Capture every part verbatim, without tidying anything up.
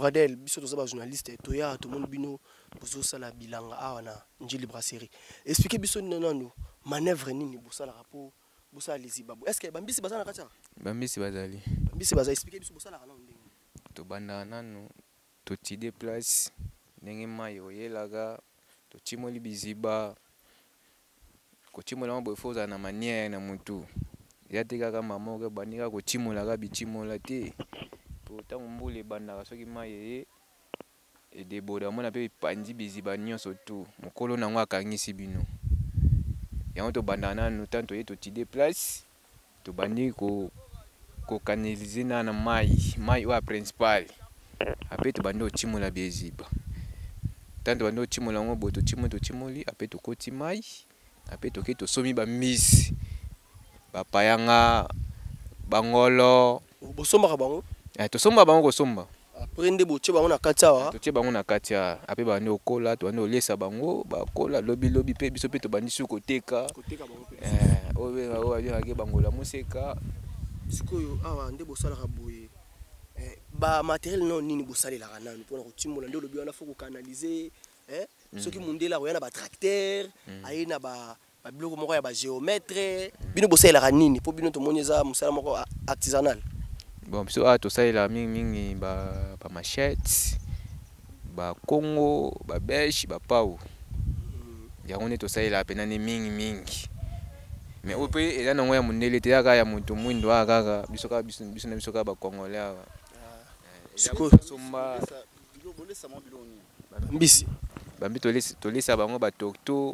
Bradel, biso to zaba journaliste, toya to mon bino, bozo sala bilanga awana njili brasserie. Expliquez biso nanu manœuvre nini bosala rapport bosala les Zimbabwe. Est-ce que bambisi bazana kata? Bambisi bazali. Bambisi bazali expliquer biso bosala kana ndenge. To banda nanu to ti de place ndenge mayo yelaga to timoli biziba ko timola mbo foza na manière na mutu. Ya tekaka mama ko bandika ko timola ga bitimola te. Pourtant mbule banda soki maye e deboda mona pe pandi biziba nyonso tu. Mokolo nango akangisi bino. Ya to banda nanu tanto ye to ti de place to bandi ko ko canaliser na na mai mai wa principal après to bando chimula beziba tanto bando chimula ngo boto chimo to chimoli après to koti mai après to ke to somi ba miss ba payanga bangolo bosomba ka bango eh to somba bango ko somba après nde boche bango na katia to che bango na katia après bando okola to bando lesa bango ba kola lobi lobi pe biso pe to bandi su koteka koteka bango pe eh obe ba ba ke bangola museka sikoyo awa nde bosala ka boye eh ba matériel non nini bosala la kana pour na timola nde lobi wana faut canaliser eh soki mundela ko yana ba tracteur ayina ba ba biloko moko ya ba géomètre bino bosala la nini pour bino to monyeza musala moko artisanal. Bon biso a to sala mingi mingi ba ba machette ba Congo ba bêche ba pau ya on est to sala pena ni mingi mingi. Mais au pays et là non ya mundele te ya ya muntu mwindo akaka biso ka biso biso na biso ka ba Congolais aba siko somba mbisi bambi to lesa to lesa bango ba tokto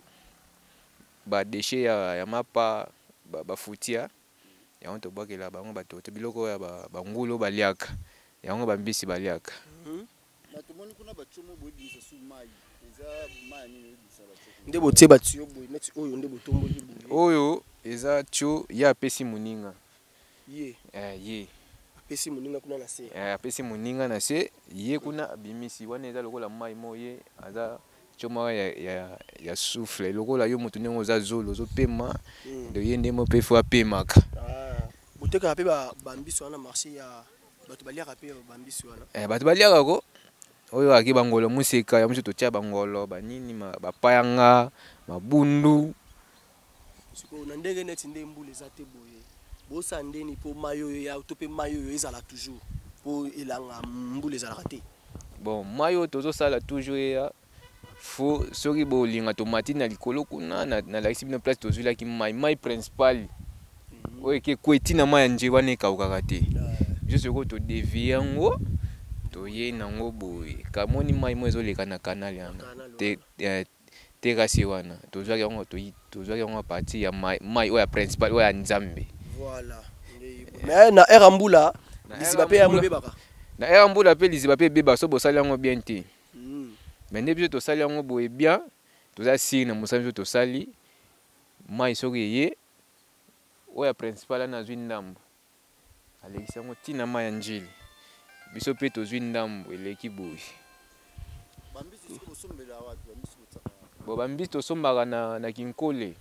ba déchets ya ya mapa ba ba futia ya on to bokela bango ba tokto biloko ya ba ba ngulo baliaka ya ngo bambisi baliaka na to moni kuna ba chomo boy bisa su mai eza mai ni bisa ba chomo nde botie batio boy neti oyo nde botomboli boy oyo eza tio ya pesi muninga ye eh ye pesi muninga kuna na se eh pesi muninga na se ye kuna bimisi wana eza lokola mai moye aza choma ya ya ya souffle lokola yo mutu nengo za zolo zo pema de ye ndemo pe fo apemaka ah boteka pe ba bambiso wana marché ya bato baliaka pe bambiso wana eh bato baliaka ko oyo aki bangolo museka ya musu to tia bangolo banini ba payanga mabundu siko na ndenge neti nde mbule za te boye bosa ndeni po mayo ya to pe mayo ezala toujours po elanga mbule za raté. Bon mayo tozo sala toujours ya fo soki bo linga tomati na likolo kuna na na la sibina place tozo la ki mai mai principal oyo ke kweti na mai nje wana ka ukakate juste ko to deviango to ye nango boye kamoni mai mo ezoleka na canal yana te te kasi wana tozwa yango to tozwa yango parti ya mai mai oya principal oya nzambe voilà mais na era mbula liziba pe ya mobebaka na era mbula pe liziba pe beba so bosali yango bien te mais ne biso to sali yango boye bien toza siri na musambi to sali mai soki ye oya principal na zwi ndambo alekisa yango tina mai ya njili biso pe tozwi ndambo eleki boye bambisi siko sombela watu bambisi kutaka bo bambisi tosombaka na na kinkole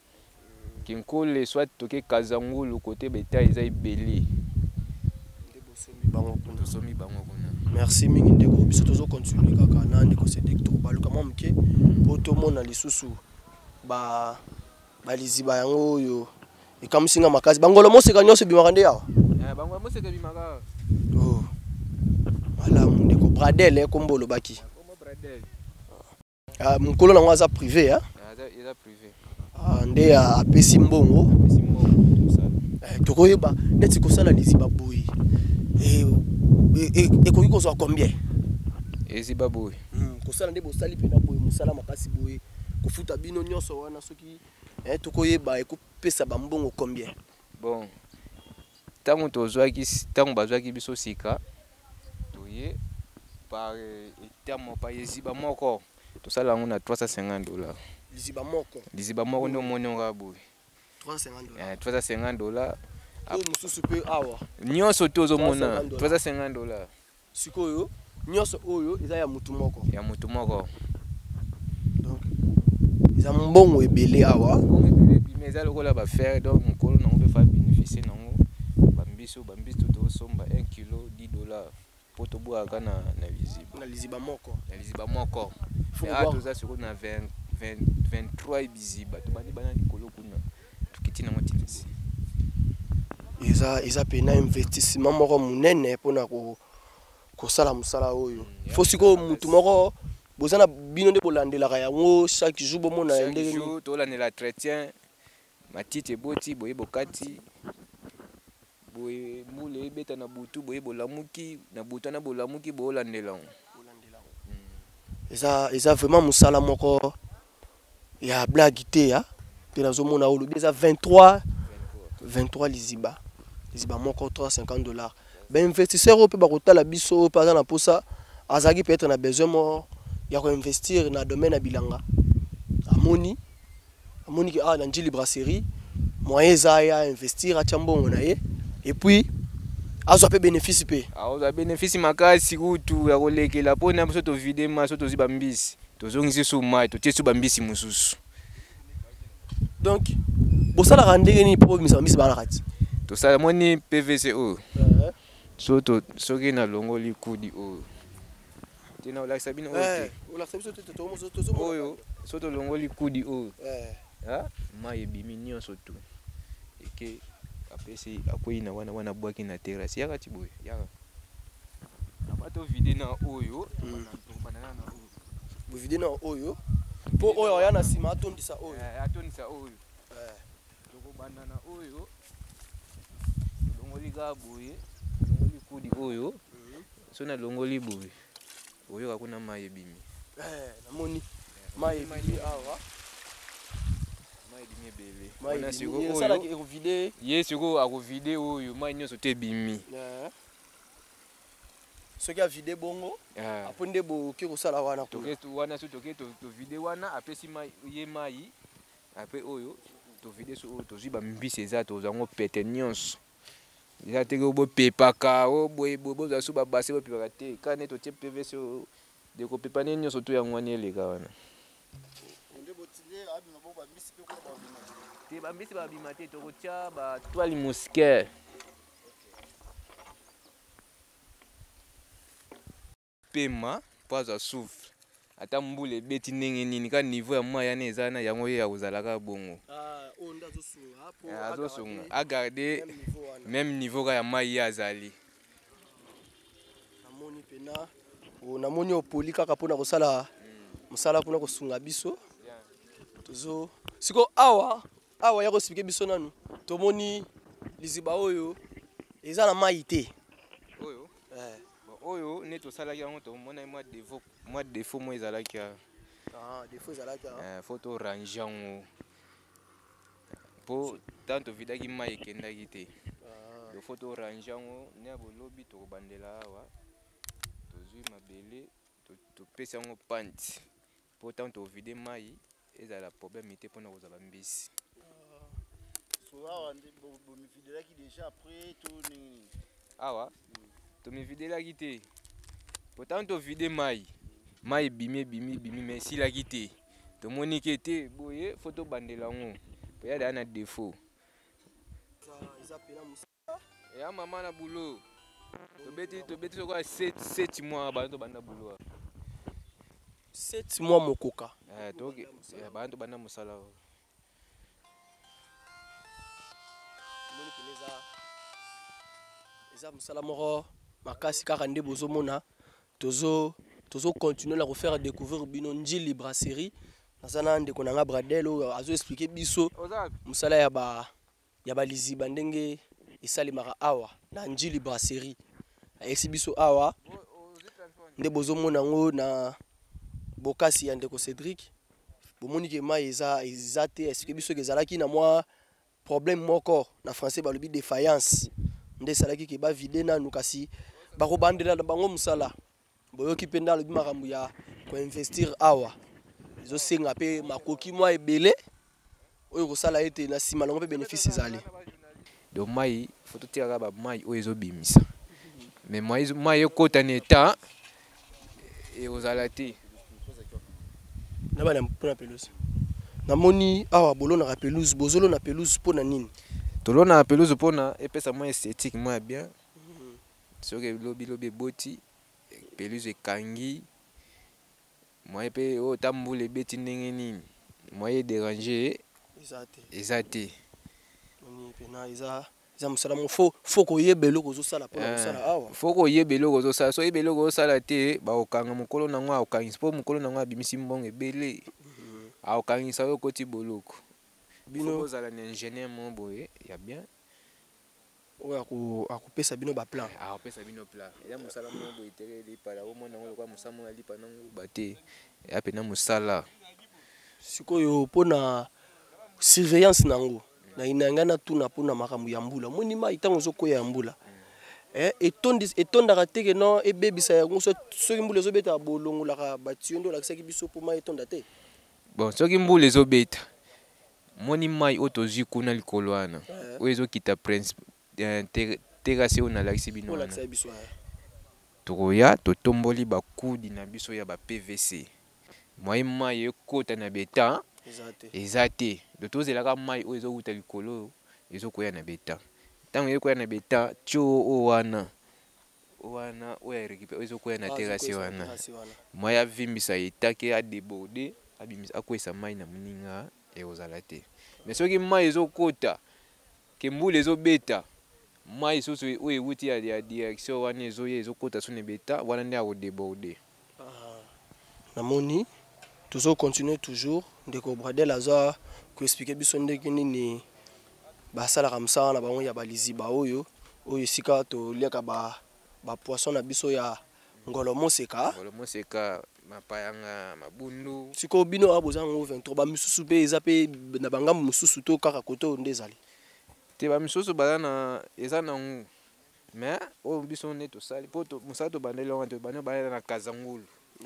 kinkole soit toke kazangulu côté beta eza ibeli nde bosomi bango kuna tosomi bango kuna. Merci mingi ndeko biso tozo continuer kaka na ndeko Cédric to baluka mwa mke po to mona lisusu ba baliziba yango oyo ekamusinga makazi bangolo moseka nyonso bimaka nde yawa eh bangolo moseka bimaka oh voilà ndeko Bradel eh kombolo baki kombo Bradel ah mukolo nango aza privé hein eza privé ah nde apesi mbongo apesi mbongo tosala eh tokoyeba neti kosala liziba boyi eh ekoki kozwa combien eziba boye kosala nde bosali pena boye musala makasi boye kofuta bino nyonso wana soki eh tokoyeba ekopesa bambongo combien. Bon tango tozwaki tango bazwaki biso sika toye par terme pa eziba moko tosala yango na trois cent cinquante dollars liziba moko liziba moko ndo mononga boye trois cent cinquante dollars eh trois cent cinquante dollars o mususu pe awa nyonso tozo mona trois cent cinquante dollars sikoyo nyonso oyo eza ya mutu moko ya mutu moko donc eza mbongo ebele awa mbongo ebele mais eza lokola ba faire donc mukolo nango pe fa bénéficier nango bambiso bambiso to somba un kilo dix dollars po tobwaka na na liziba na liziba moko na liziba moko Faut ah voir. toza siko na vingt, vingt, vingt-trois biziba tobandi bana likolo kuna tukiti na motinisi eza eza pena investissement moko munene pona ko kosala musala oyo faut siko mutu moko bozana bino nde bolandelaka yango chaque jour bomona chaque ndenge jour tolandela entretien matiti eboti boye bokati boye mbula ebeta na butu boye bolamuki na butu na bolamuki bolandela eza eza vraiment musala moko ya blague te ya pe nazomona olobi eza vingt-trois vingt-trois liziba liziba moko trois cent cinquante dollars ba investisseur oyo mpe bakotala biso oyo mpe aza na posa azalaki peut-être na besoin mo ya koinvestir na domaine ya bilanga amoni amoni ke ah na Njili brasserie moyen eza ya investir atia mbongo na ye et puis azwa mpe bénéfice mpe azwa bénéfice makasi kutu ya kolekela mpona biso tovide ma so tozwi bambisi tozongisi so mai totie so bambisi mosusu donc bosalaka ndenge nini mpo bobimisa bambisi bana kati tosala moni P V C oyo so to soki nalongoli kudi oyo tina olakisa bino oyo oyo so tolongoli kudi oyo mai ebimi nyonso tu eke apesi akwei na wana wana bwaki na terrasse yaka ti boye yaka abato vide na oyo banana na oyo bovide na oyo mpo oyo aya na nsima atondisa oyo atondisa oyo tokobanda na oyo tolongoli kaka boye tolongoli kudi oyo so nalongoli boye oyoka kuna mai ebimi namoni mai ebimi awa ye siko akovide oyo mai nyonso te ebimi soki avide bongo apo nde boke kosala wana wana so toke tovide wana apesi ye mai ape oyo tovide so oyo tozwi bambisi eza tozango pete nyonso eza teke bopepaka boye bozwa so babase bopepaka te kane totie P V C oyo dekopepa ne nyonso to yango wana eleka wana te bambisi babima te tokotia batoile mosquaire pema mpo azwa souffle ata mbula ebeti ndenge nini ka niveau ya mai yana eza na yango ye ya kozalaka bongo azosunga agarde même niveau ka ya mai ye azali namoni pena namoni opoli kaka mpona kosala mosala kuna kosunga biso tozo siko awa awa ya kosipike biso nanu tomoni liziba oyo eza na mai te oyo oyo ne tosalaki yango tomona mwa défaut mwa défaut mo ezalaki ah défaut ezalaki ah faut to ranger yango po tant tovidaki mai ekendaki te il faut to ranger yango ne bolobi tokobandela awa tozwi mabele topesi yango panti po tant tovide mai ezala problème te mpona kozala mbisi awa tomividelaki te pourtant tovide mai mai ebimi ebimi ebimi mais esilaki te tomoni ke te boye fo tobandela yango po ya daa na défaut eya mama na bulo tobeti tobeti sokola sept mois bana tobanda bulo sept mois mokoka bana tobanda mosala eza mosala moko makasi kaka nde bozomona tozo tozo continuer na kofaire découvrir bino Njili brasserie naza na ndeko na nga Bradel oyo azo expliquer biso mosala ya ba ya baliziba ndenge esalemaka awa na Njili brasserie ayesi biso awa nde bozomona ngo na bokasi ya ndeko Cédric bomoni ke mai eza eza te expliquer biso ke ezalaki na mwa problème moko na français balobi défaillance nde salaki ke ba vide nanu kasi bakobandela na bango musala boyoki mpe nde alobi makambo ya koinvestir awa ezosenga mpe makoki mwa ebele oyo kosala ete na nsima nango mpe bénéfice ezali donc mai fo totiaka bamai oyo ezobimisa mais mai ekota na eta ekozala te na bana mpona pelouse namoni awa bolonaka pelouse bozolona pelouse mpona nini tolonaka pelouse mpona epesa mwa esthétique mwa bien soki lobi lobi eboti pelouse ekangi moye pe o tambula ebeti ndenge nini moye déranger eza te eza te oni pena eza eza mosala mo fo fo koyeba eloko ozosala mpona kosala awa fo koyeba eloko ozosala so oyeba eloko ozosala te bakokanga mokolo nango akokangisa mpo mokolo nango abimisi mbongo ebele akokangisa oyo okoti boloko bino ozala na ingénieur mo boye ya bien oyo akopesa bino baplan akopesa bino plan eza mosala mo boye tere elipala omona yango lokwa mosala mo alipa nango bate eya pena mosala sikoyo mpona surveillance nango na inanga na tuna mpona makambo ya mbula moni mai ntango ozokoya ya mbula etondaka teke no ebebisa yango soki mbula ezobeta bolongolaka batio nde olakisaki biso mpo mai etonda te bon soki mbula ezobeta moni mai oyo tozwi kuna likolo wana oyo ezokita terase oyo nalakisi bino wana tokoya totomboli bakudi na biso ya ba P V C moye mai ekota na beta eza te do tozelaka mai oyo ezowuta likolo ezokoya na beta ntango ezokoya na beta tio oyo wana wana oyo erécupère ezokoya na terase wana moye avimbisa etake adeborde akwesa mai na moninga ekozala te mais soki mai ezokota ke mbula ezobeta mai susu oyo ewuti ya direction wana ezoya ezokota so na beta wana nde akodeborde namoni tozo continuer toujours ndeko Bradel aza koexpliquer biso ndenge nini basalaka mosala na bango ya baliziba oyo oyo esika toliaka bapoisson na biso ya ngolo moseka ngolo moseka mapayanga mabundu sikoyo bino awa boza yango vingt-trois bamisusu mpe eza mpe na bangambo mosusu to kaka koto nde ezali te bamisusu baza na eza nango mais oyo biso nde tosali mpo mosala tobandeli wana tobandeli balela na Kazangulu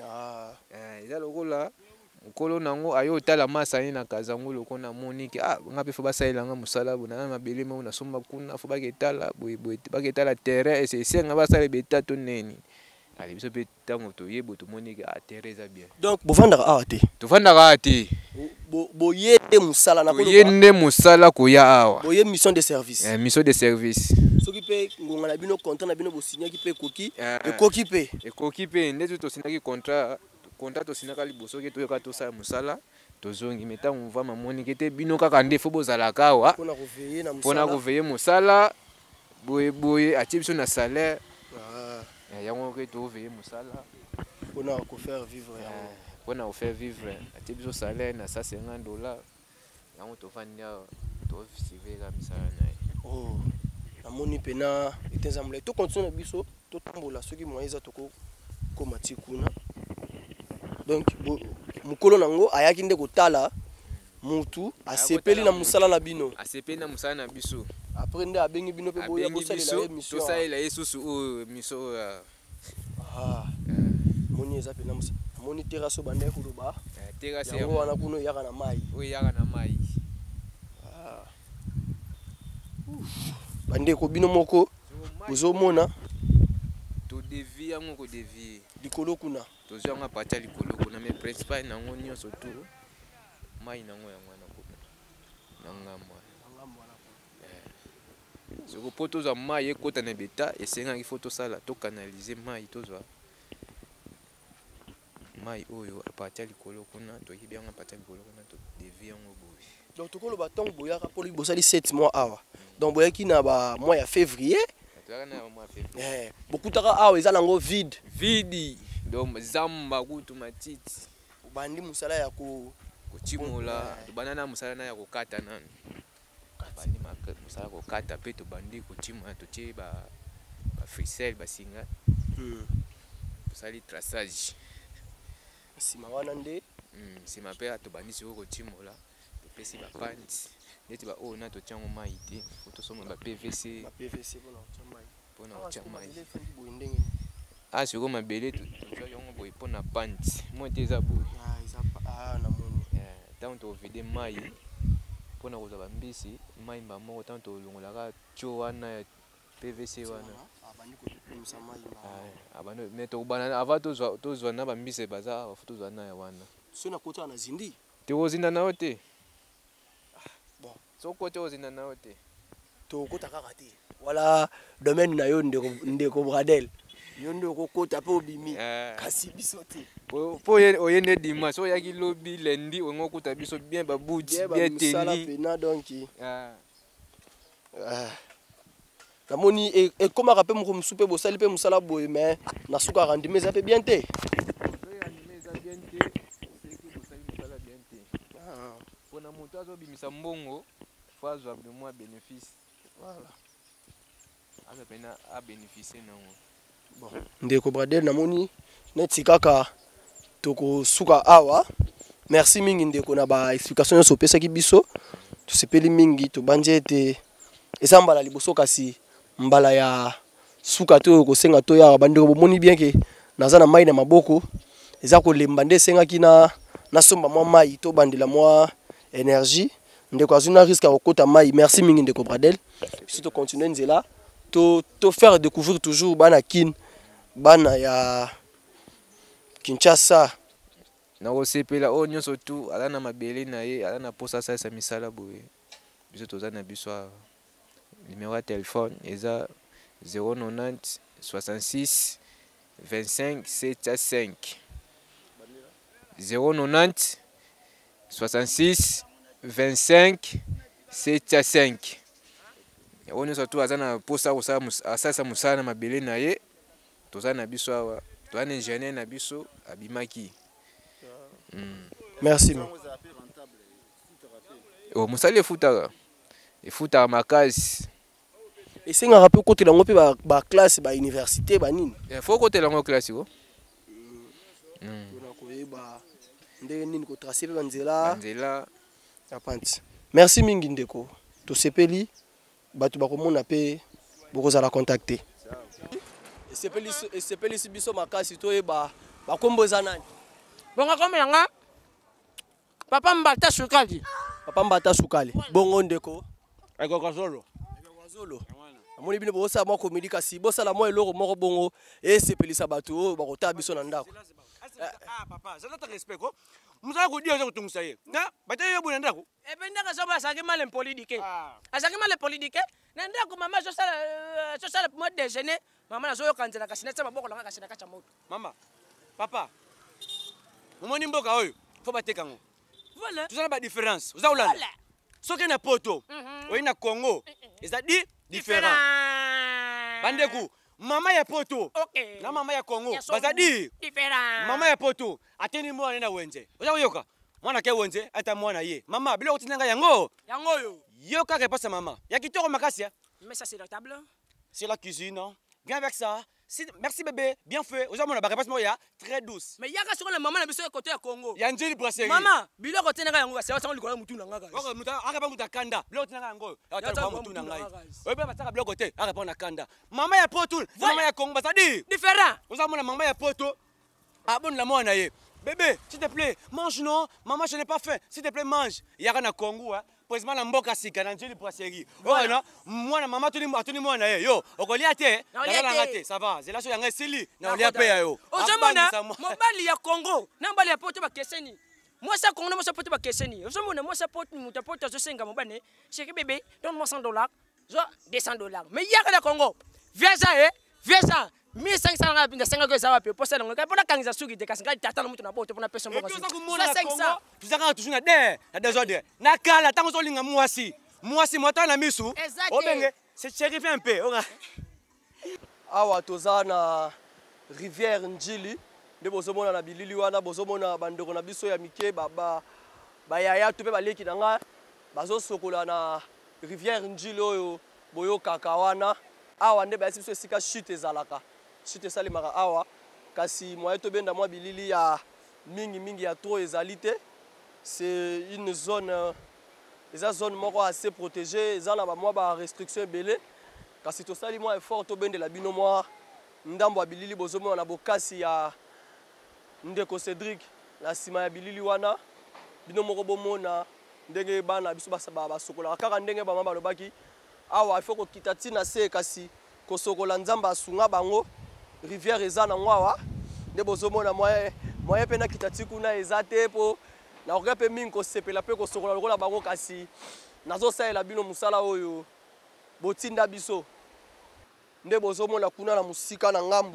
eza lokola mokolo nango ayo otala masa ye na Kazangulu loko namoni ke ah nga mpe fo basalelanga mosala bona na mabele mo nasomba kuna fo baketala boyeboye baketala terrain esenga basala beta to neni ali biso mpe ntango toyebo tomoni ke ah terrain eza bien donc bovandaka awa te tovandaka awa te boye nde mosala na boye nde mosala koya awa boye mission de service mission de service soki mpe ngonga na bino contrat na bino bosignaki mpe ekoki ekoki mpe ekoki mpe nde tosignaki contrat contrat tosinaka liboso ke toyoka tosala mosala tozongi me ntango mvama monike te bino kaka nde fo bozalaka awa mpona koveye mosala boyeboye atie biso na salaire yango ke toveye mosala mpona kofaire vivre mpona kofaire vivre atie biso salaire na cent cinquante dollars yango tovandi awa tosiveka misala na ye namoni mpena etenza molai tokontinue na biso totambola soki moye eza tokokoma ti kuna donc mokolo nango ayaki nde kotala mutu asepeli na mosala na bino asepeli na mosala na biso après nde abengi bino mpe boya bosalela ye mission tosalela ye susu oyo mission oyo moni eza mpena mosala moni terrasse oyo bandaki koloba yango wana kuna eyaka na mai oyo eyaka na mai bandeko bino moko bozomona todevi yango kodevie likolo kuna tozwi yango apati ya likolo kuna mais principal nango nyonso tu mai nango yango wana kuna na ngambo soko mpo tozwa mai ekota na beta esengaki fo tosala tokanalize mai tozwa mai oyo apati ya likolo kuna toyebi yango apati ya likolo kuna todevi yango boye donc tokoloba ntango boyaka mpo bosali sept mois awa donc boyaki na bamois ya février bokutaka awa eza nango vide vidi donc zamba kutu matiti obandi mosala ya kotimola tobanda na mosala na ya kokata nanu bandi mosala kokata mpe tobandi kotimola totie bafrisele basinga tosali traçage nsima wana nde nsima mpe tobandi siko kotimola topesi bapanti neti baoyo na totiango mai te fo tosomba ba P V C mpona kotia mai ah siko mabele tozwa yango boye mpona panti mo te eza boye ntango tovide mai mpona kozwa bambisi mai mba moko ntango tolongolaka tio wana ya P V C wana me tokobana ava tozwa na bambisi baza awa fo tozwa na ya wana so nakota na zindi tokozinda nao te soko te ozinda nao te tokota kaka te wala domaine na yo ndeko Bradel yo nde okokota mpe obimi Ah. kasi biso te Po po oyende dimanche oyaki lobi lundi ongo kuta biso bien babuti bien misala tendi. pena donc Ah. ah. namoni e- ekomaka mpe moko mosu mpe bosali mpe mosala boye mais na suka rendime eza mpe bien te Ah. Pona moto azobimisa mbongo fo azwa mwa bénéfice. Voilà. Aza pena abénéficie nango. Bon. Ndeko Bradel namoni neti kaka tokosuka awa merci mingi ndeko na ba explication nyonso opesaki biso tosepeli mingi tobandi ete eza mbala liboso kasi mbala ya suka te oyo kosenga to ya bandeko bomoni bien ke naza na mai na maboko eza kolemba nde esengaki na nasomba mwa mai tobandela mwa énergie ndeko azwi na risque ya kokota mai merci mingi ndeko Bradel biso tocontinue nzela to to faire découvrir toujours bana kin bana ya Kinshasa nakosepela oyo nyonso tu aza na mabele na ye aza na posa asalisa misala boye biso toza na biso awa numéro ya telefone eza zéro neuf zéro soixante-six vingt-cinq sept à cinq zéro neuf soixante-six vingt-cinq sept à cinq oyo nyonso tu aza na posa asalisa mosala na mabele na ye toza na biso awa toza na ingénieur na biso abimaki. Mm. merci Oh, mosali efutaka efutaka makasi esengaka mpe okotela yango mpe baklasse bauniversité banini fo okotela yango klase o mpona koyeba ndenge nini kotrace mpe banzela nzela apanti merci mingi ndeko tosepeli bato bakomona mpe bokozala contacte esepelisi biso makasi toyeba bakombo eza nani bongo kombo yanga papa Mbata Sukali papa Mbata Sukali bongo ndeko Ekokazolo. Ekokazolo amoni bino bosala mwa komedi kasi bosala mwa eloko moko bongo esepelisa bato oyo bakotala biso na ndako Ah papa, ça doit respect ko. Musa ko dia ko tungsa ye. Na, bata yo buna ndako. e pe ndaka soba asaki male politike asaki male politike na ndako mama azosala azosala mwa déjeuner mama nazoyoka nzela kasi natia maboko nanga kasi nakacha moto Mama. Papa. Momoni mboka oyo. Fo bateka ngo. voilà Tuzana ba différence. Uza ulanda. voilà Soki na poto. Oyi na Congo. Eza di différent. Bandeku. Mama ya poto. okay Na mama ya Congo. Ya so- Bazadi. différent Mama ya poto. Ateni mwana na wenze. Uza kuyoka. Mwana ke wenze ata mwana ye. Mama bila kutinanga yango. yango yo Yoka ke pasa mama. Ya kitoko makasi ya. mais ça c'est la table C'est la cuisine. Hein. Viens avec ça. Si, merci bébé, bien fait. Vous avez mon bagage très douce. mais yaka siko na mama na biso côté ya Congo Il y a une jolie brasserie. mama biloko tenaka yango kasi asango likolo mutu na ngaka Ok, muta, arrête muta kanda. Bilo tina yango. Ya Ya ta ta mutu na mutu na ngai. ngai. Oye ba bataka bilo côté. Arrête na kanda. Mama ya poto, mama ya Congo basadi. différent Vous avez mon maman ya poto. Abonne la moi na ye. Bébé, s'il te plaît, mange non. Maman, je n'ai pas faim. S'il te plaît, mange. Il y a na Congo hein. Président na mboka sika na jolie brasserie. Oh non, moi na maman tuni atuni moi na ye. Yo, okolia te. Na olia Na te. ngate, ça va. C'est là so yanga sili. Na olia pe ya yo. ozomona Abandisa moi. mobali ya Congo na mbali ya poto bakeseni mwasi ya Congo na mwasi ya poto bakeseni ozomona mwasi ya poto mutu ya poto azosenga mobane chéri bébé donne-moi cent dollars zo deux cents dollars mais yaka na Congo viens ça eh viens ça mille cinq cents nga pinda senga ko za wapi posa na ngoka pona kangisa suki de kasi ngai tata na mutu na poto pona pesa Et mboka puis, suki ça, kumona na cinq Congo, cents tuzaka toujours na der, na désordre. Na kala, tango zolinga mwasi. Mwasi mwata na misu. Exact. Obenge, c'est shérif un peu. Oga. awa toza na rivière Njili nde bozomona na bilili wana bozomona bandeko na biso ya mike bayaya to mpe baleki na ngai bazosokola na rivière Njili oyo boyokaka wana awa nde bayasi biso esika chute ezalaka chute esalemaka awa kasi moye tobenda mwa bilili ya mingimingi ya tro ezali te c'est une zone eza zone moko assez protégée eza na bamwa barestriction ebele kasi tosali mwa effort tobendela bino mwa ndambo ya bilili bozomona na bokasi ya ndeko Cédric na nsima ya bilili wana bino moko bomona ndenge bana biso basokolaka kaka ndenge bama balobaki awa ifo kokita ntina se kasi kosokola nzambe asunga bango rivière eza na ngwawa nde bozomona moye moye mpe nakita ti kuna eza te mpo nakoka mpe mingi kosepela mpe kosokola lokola bango kasi nazosalela bino mosala oyo botinda biso nde bozomona kuna na musika na ngambu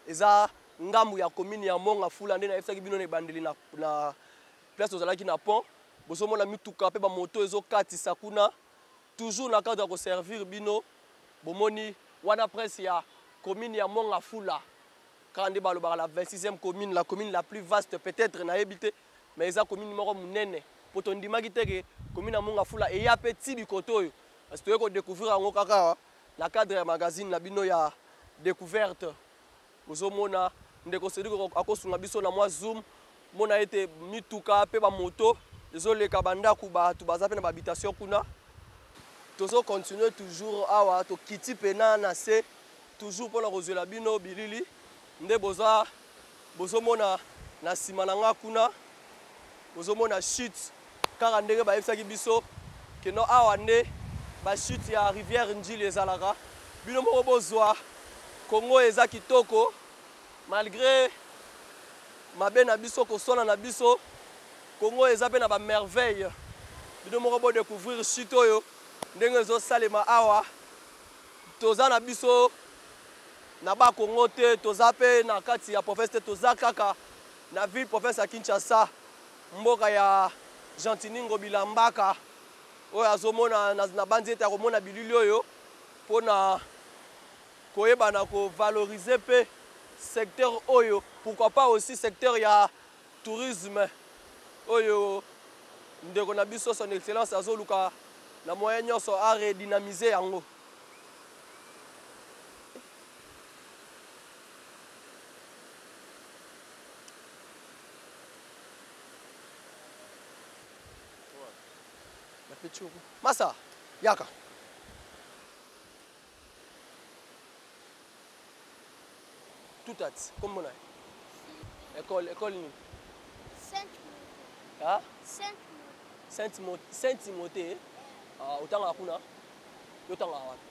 eza ngambu ya commune ya Monga Fula nde na yebisaki bino na bandeli na, na place ozalaki na pont bozomona mituka pe ba moto ezokatisa kuna toujours na cadre ya servir bino bomoni wana presse ya commune ya Monga Fula quand nde balobaka la vingt-sixième commune la commune la plus vaste peut-être na yebite mais eza commune moko munene po tondimaki teke commune ya Monga Fula eya pe ti bikoto oyo parce que toyeko découvrir yango kaka na cadre ya magazine na bino ya découverte bozomona ndeko Cédric akosunga biso na mwa zoom mona ete mituka pe ba moto ezoleka bandako bato baza pe na habitation kuna tozo continuer toujours awa to kiti pena na se toujours pour la kozela bino bilili nde boza bozomona na sima na nga kuna bozomona chute kaka ndenge bayebisaki biso keno awa nde ba chute ya rivière Njili ezalaka bino moko bozwa Congo eza kitoko malgré mabe na biso kosona na biso Congo eza pe na ba merveille bino moko bo découvrir chute oyo ndenge ezosalema awa toza na biso na ba Congo te toza pe na kati ya province te toza kaka na ville province ya Kinshasa mboka ya Gentiningo Bilambaka oyo azomona na bandi ete akomona bilili oyo mpona koyebana kovaloriser pe secteur oyo pourquoi pas aussi secteur ya tourisme oyo ndeko na biso son excellence azoluka na moyen nyonso a redynamiser yango Massa, yaka. Tout à fait. Comment on a? École, école ni. Saint-Timothée. Ah? Saint-Timothée. Saint-Timothée. Ah, autant à kuna. Autant à wapi.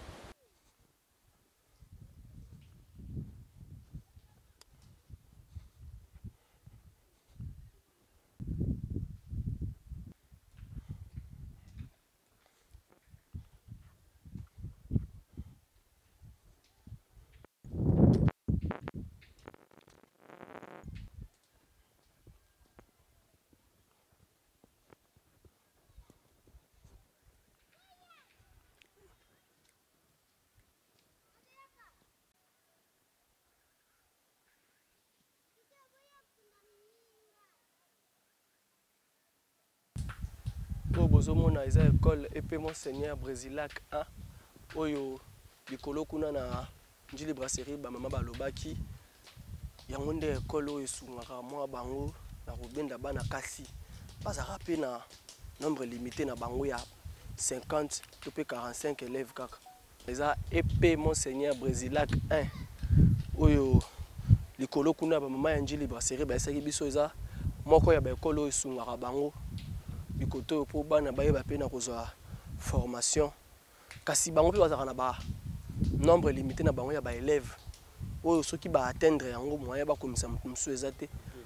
Bozomona eza école E P Monseigneur Brasilac un oyo likolo kuna na Njili brasserie ba mama balobaki yango nde école oyo sungaka mwa bango na kobenda bana kasi bazaka pe na nombre limité na bango ya cinquante to pe quarante-cinq élèves kaka eza E P Monseigneur Brasilac un oyo likolo kuna ba mama ya Njili brasserie ba esaki biso eza moko ya ba école oyo sungaka bango bikoto po bana bayeba pe na kozwa formation kasi bango pe bazaka na ba nombre limité na bango ya ba élèves oyo soki ba atteindre yango moyen ba komisa mutu musu eza te